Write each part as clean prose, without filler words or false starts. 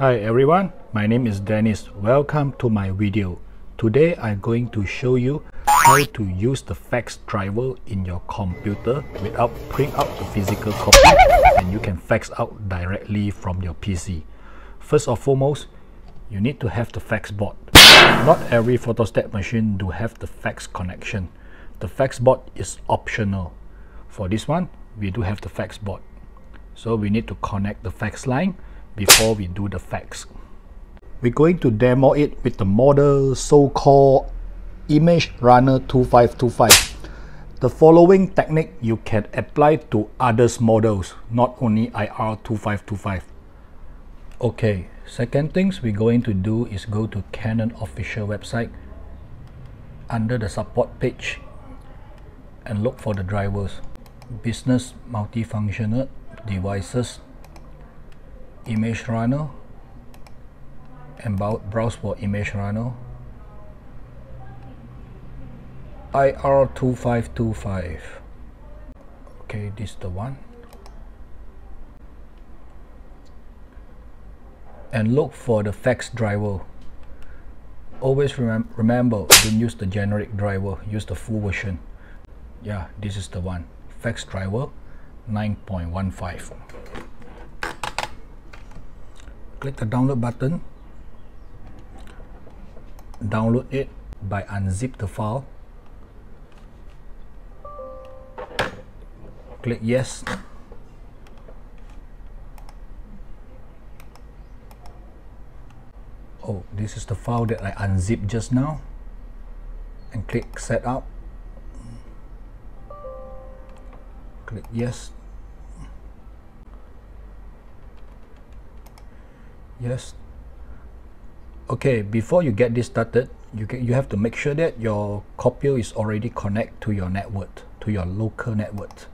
Hi everyone, my name is Dennis. Welcome to my video. Today I'm going to show you how to use the fax driver in your computer without print out the physical copy, and you can fax out directly from your PC. First and foremost, you need to have the fax board. Not every photostat machine do have the fax connection. The fax board is optional. For this one, we do have the fax board. So we need to connect the fax line before we do the fax. We're going to demo it with the model so-called Image Runner 2525. The following technique you can apply to others models, not only IR2525. Okay, second things we're going to do is go to Canon official website under the support page and look for the drivers. Business multifunctional devices, Image Runner, and browse for Image Runner. IR2525. Okay, this is the one. And look for the fax driver. Always remember, don't use the generic driver, use the full version. Yeah, this is the one. Fax driver 9.15. Click the download button. Download it by unzip the file. Click yes. Oh, this is the file that I unzipped just now. And click setup. Click yes. Yes. Okay, before you get this started, you have to make sure that your copier is already connected to your network, to your local network.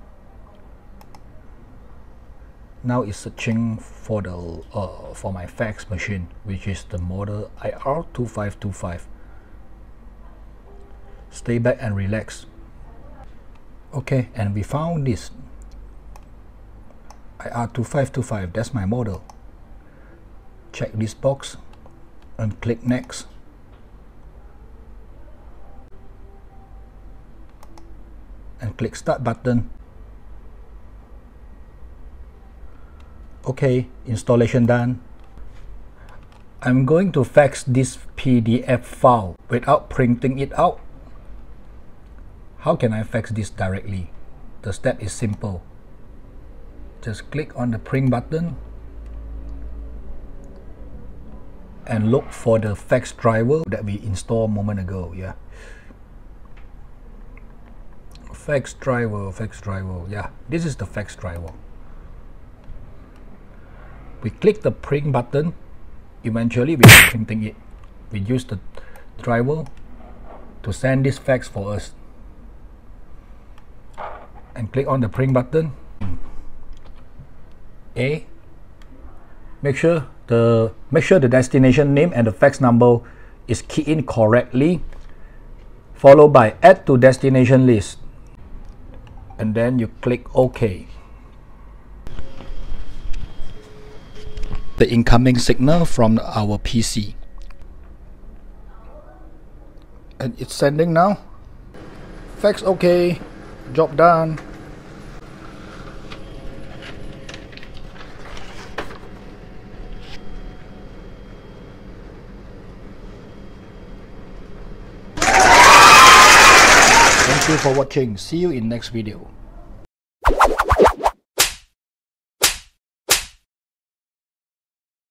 Now it's searching for the for my fax machine, which is the model IR2525. Stay back and relax. Okay, and we found this IR2525. That's my model. Check this box and click next. And click start button. Okay, installation done. I'm going to fax this PDF file without printing it out. How can I fax this directly? The step is simple. Just click on the print button and look for the fax driver that we installed a moment ago. Yeah, fax driver. Yeah, this is the fax driver. We click the print button. Eventually we are printing it. We use the driver to send this fax for us. And click on the print button. A. Make sure the destination name and the fax number is keyed in correctly, followed by add to destination list, and then you click OK. The incoming signal from our PC, and it's sending now. Fax OK, job done. Thank you for watching. See you in next video.